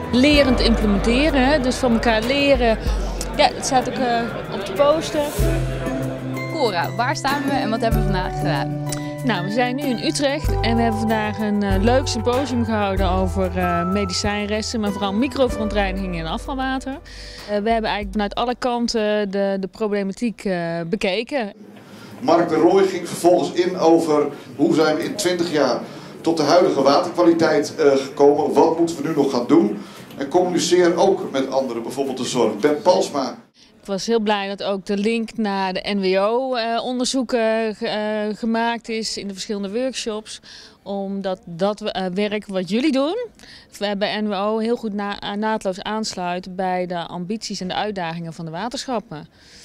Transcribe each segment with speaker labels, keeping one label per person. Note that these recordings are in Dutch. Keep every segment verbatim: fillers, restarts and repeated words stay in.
Speaker 1: lerend implementeren. Hè? Dus van elkaar leren. Ja, het staat ook uh, op de poster.
Speaker 2: Cora, waar staan we en wat hebben we vandaag gedaan?
Speaker 1: Nou, we zijn nu in Utrecht en we hebben vandaag een uh, leuk symposium gehouden over uh, medicijnresten, maar vooral microverontreiniging in afvalwater. Uh, we hebben eigenlijk vanuit alle kanten de, de problematiek uh, bekeken.
Speaker 3: Mark de Rooij ging vervolgens in over hoe zijn we in twintig jaar tot de huidige waterkwaliteit uh, gekomen. Wat moeten we nu nog gaan doen? En communiceer ook met anderen, bijvoorbeeld de zorg. Ben Palsma.
Speaker 1: Ik was heel blij dat ook de link naar de N W O-onderzoeken uh, uh, gemaakt is in de verschillende workshops. Omdat dat uh, werk wat jullie doen bij N W O heel goed na naadloos aansluit bij de ambities en de uitdagingen van de waterschappen.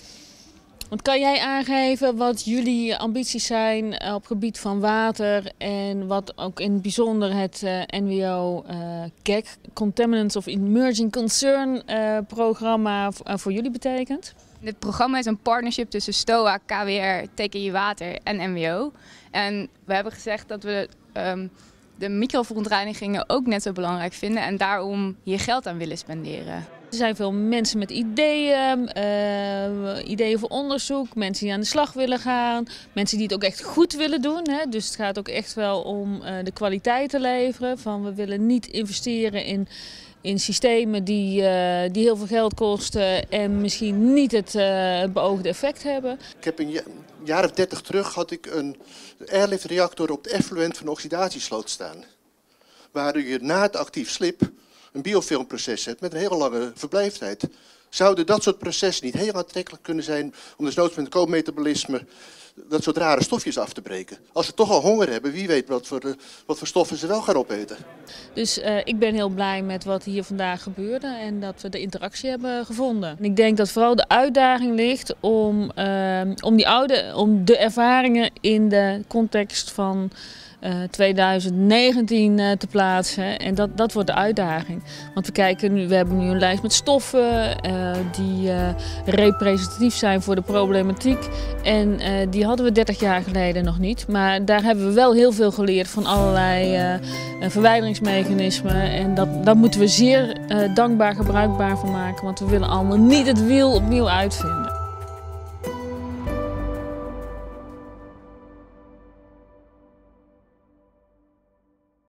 Speaker 1: Want kan jij aangeven wat jullie ambities zijn op het gebied van water en wat ook in het bijzonder het uh, N W O uh, C E C, Contaminants of Emerging Concern uh, programma uh, voor jullie betekent?
Speaker 2: Dit programma is een partnership tussen STOA, K W R, T K I Water en N W O. En we hebben gezegd dat we um, de microverontreinigingen ook net zo belangrijk vinden en daarom hier geld aan willen spenderen.
Speaker 1: Er zijn veel mensen met ideeën, uh, ideeën voor onderzoek, mensen die aan de slag willen gaan, mensen die het ook echt goed willen doen. Hè. Dus het gaat ook echt wel om uh, de kwaliteit te leveren. Van we willen niet investeren in, in systemen die, uh, die heel veel geld kosten en misschien niet het uh, beoogde effect hebben.
Speaker 4: Ik heb een jaar of dertig terug had ik een airlift reactor op de effluent van de oxidatiesloot staan. Waar je na het actief slip een biofilmproces hebt met een hele lange verblijftijd. Zouden dat soort processen niet heel aantrekkelijk kunnen zijn om desnoods met co-metabolisme dat soort rare stofjes af te breken? Als ze toch al honger hebben, wie weet wat voor, wat voor stoffen ze wel gaan opeten.
Speaker 1: Dus uh, ik ben heel blij met wat hier vandaag gebeurde en dat we de interactie hebben gevonden. En ik denk dat vooral de uitdaging ligt om, uh, om, die oude, om de ervaringen in de context van Uh, twintig negentien uh, te plaatsen en dat, dat wordt de uitdaging. Want we kijken nu, we hebben nu een lijst met stoffen uh, die uh, representatief zijn voor de problematiek en uh, die hadden we dertig jaar geleden nog niet. Maar daar hebben we wel heel veel geleerd van allerlei uh, verwijderingsmechanismen en dat, daar moeten we zeer uh, dankbaar gebruikbaar van maken, want we willen allemaal niet het wiel opnieuw uitvinden.